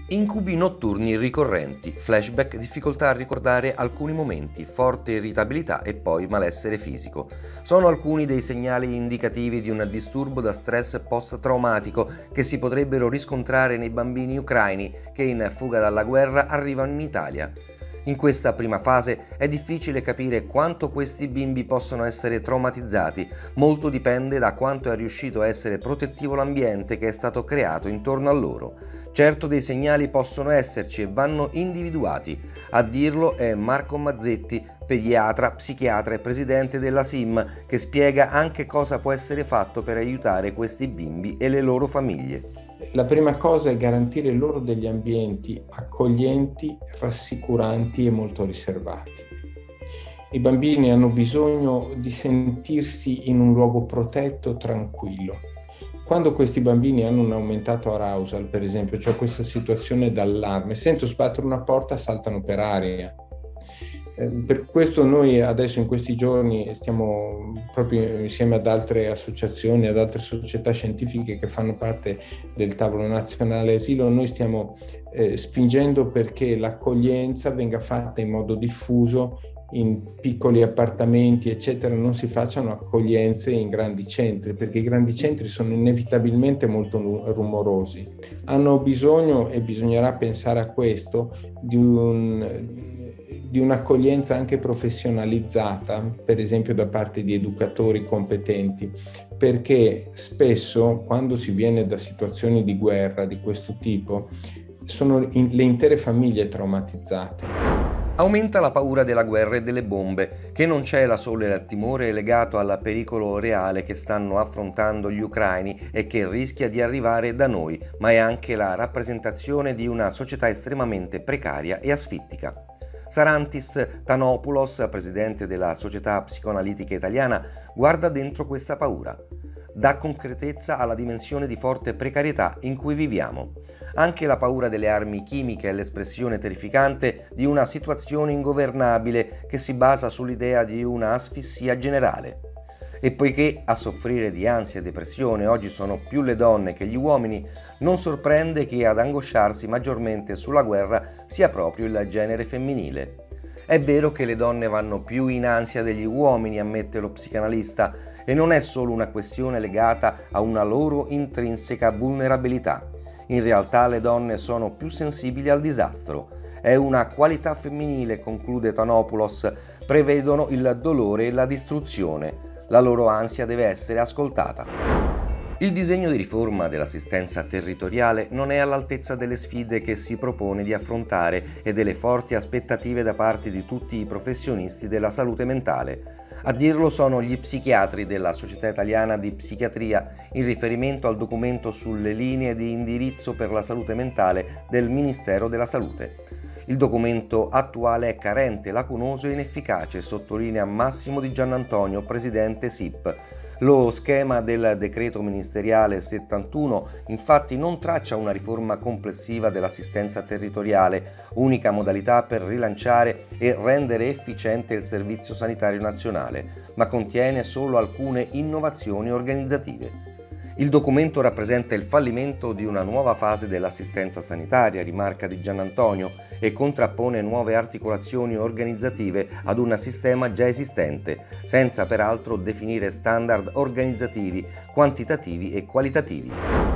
Incubi notturni ricorrenti, flashback, difficoltà a ricordare alcuni momenti, forte irritabilità e poi malessere fisico. Sono alcuni dei segnali indicativi di un disturbo da stress post-traumatico che si potrebbero riscontrare nei bambini ucraini che in fuga dalla guerra arrivano in Italia. In questa prima fase è difficile capire quanto questi bimbi possono essere traumatizzati, molto dipende da quanto è riuscito a essere protettivo l'ambiente che è stato creato intorno a loro. Certo dei segnali possono esserci e vanno individuati. A dirlo è Marco Mazzetti, pediatra, psichiatra e presidente della SIM, che spiega anche cosa può essere fatto per aiutare questi bimbi e le loro famiglie. La prima cosa è garantire loro degli ambienti accoglienti, rassicuranti e molto riservati. I bambini hanno bisogno di sentirsi in un luogo protetto, tranquillo. Quando questi bambini hanno un aumentato arousal, per esempio, cioè questa situazione d'allarme, sento sbattere una porta, saltano per aria. Per questo noi adesso in questi giorni stiamo proprio insieme ad altre associazioni, ad altre società scientifiche che fanno parte del tavolo nazionale asilo, noi stiamo spingendo perché l'accoglienza venga fatta in modo diffuso in piccoli appartamenti, eccetera, non si facciano accoglienze in grandi centri, perché i grandi centri sono inevitabilmente molto rumorosi. Hanno bisogno, e bisognerà pensare a questo, di un'accoglienza anche professionalizzata, per esempio da parte di educatori competenti, perché spesso quando si viene da situazioni di guerra di questo tipo sono le intere famiglie traumatizzate. Aumenta la paura della guerra e delle bombe, che non cela solo il timore legato al pericolo reale che stanno affrontando gli ucraini e che rischia di arrivare da noi, ma è anche la rappresentazione di una società estremamente precaria e asfittica. Sarantis Tanopoulos, presidente della Società Psicoanalitica Italiana, guarda dentro questa paura. Dà concretezza alla dimensione di forte precarietà in cui viviamo. Anche la paura delle armi chimiche è l'espressione terrificante di una situazione ingovernabile che si basa sull'idea di una asfissia generale. E poiché a soffrire di ansia e depressione oggi sono più le donne che gli uomini, non sorprende che ad angosciarsi maggiormente sulla guerra sia proprio il genere femminile. È vero che le donne vanno più in ansia degli uomini, ammette lo psicanalista, e non è solo una questione legata a una loro intrinseca vulnerabilità. In realtà le donne sono più sensibili al disastro. È una qualità femminile, conclude Tanopoulos, prevedono il dolore e la distruzione. La loro ansia deve essere ascoltata. Il disegno di riforma dell'assistenza territoriale non è all'altezza delle sfide che si propone di affrontare e delle forti aspettative da parte di tutti i professionisti della salute mentale. A dirlo sono gli psichiatri della Società Italiana di Psichiatria in riferimento al documento sulle linee di indirizzo per la salute mentale del Ministero della Salute. Il documento attuale è carente, lacunoso e inefficace, sottolinea Massimo Di Giannantonio, presidente SIP. Lo schema del decreto ministeriale 71 infatti non traccia una riforma complessiva dell'assistenza territoriale, unica modalità per rilanciare e rendere efficiente il Servizio Sanitario Nazionale, ma contiene solo alcune innovazioni organizzative. Il documento rappresenta il fallimento di una nuova fase dell'assistenza sanitaria, rimarca Di Giannantonio, e contrappone nuove articolazioni organizzative ad un sistema già esistente, senza peraltro definire standard organizzativi, quantitativi e qualitativi.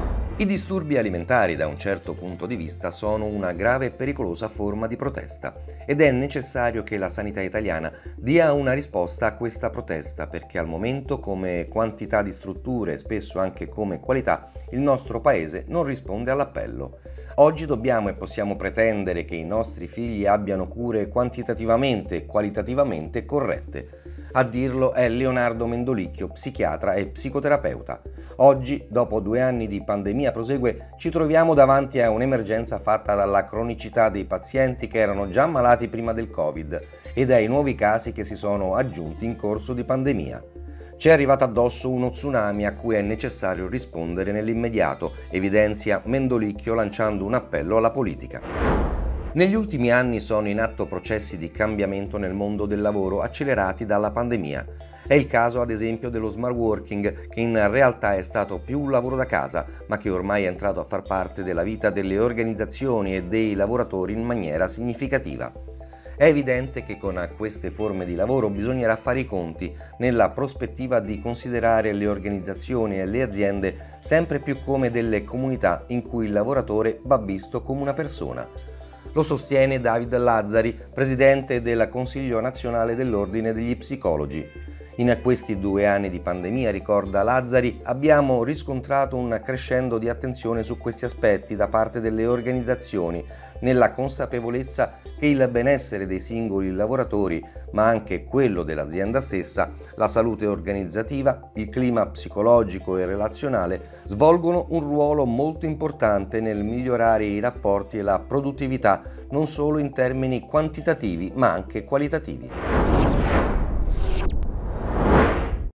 I disturbi alimentari, da un certo punto di vista, sono una grave e pericolosa forma di protesta ed è necessario che la sanità italiana dia una risposta a questa protesta perché al momento, come quantità di strutture e spesso anche come qualità, il nostro paese non risponde all'appello. Oggi dobbiamo e possiamo pretendere che i nostri figli abbiano cure quantitativamente e qualitativamente corrette. A dirlo è Leonardo Mendolicchio, psichiatra e psicoterapeuta. Oggi, dopo 2 anni di pandemia prosegue, ci troviamo davanti a un'emergenza fatta dalla cronicità dei pazienti che erano già malati prima del Covid e dai nuovi casi che si sono aggiunti in corso di pandemia. Ci è arrivato addosso uno tsunami a cui è necessario rispondere nell'immediato, evidenzia Mendolicchio lanciando un appello alla politica. Negli ultimi anni sono in atto processi di cambiamento nel mondo del lavoro accelerati dalla pandemia. È il caso ad esempio dello smart working, che in realtà è stato più un lavoro da casa, ma che ormai è entrato a far parte della vita delle organizzazioni e dei lavoratori in maniera significativa. È evidente che con queste forme di lavoro bisognerà fare i conti nella prospettiva di considerare le organizzazioni e le aziende sempre più come delle comunità in cui il lavoratore va visto come una persona. Lo sostiene David Lazzari, presidente del Consiglio nazionale dell'Ordine degli Psicologi. In questi 2 anni di pandemia, ricorda Lazzari, abbiamo riscontrato un crescendo di attenzione su questi aspetti da parte delle organizzazioni, nella consapevolezza che il benessere dei singoli lavoratori, ma anche quello dell'azienda stessa, la salute organizzativa, il clima psicologico e relazionale svolgono un ruolo molto importante nel migliorare i rapporti e la produttività, non solo in termini quantitativi ma anche qualitativi.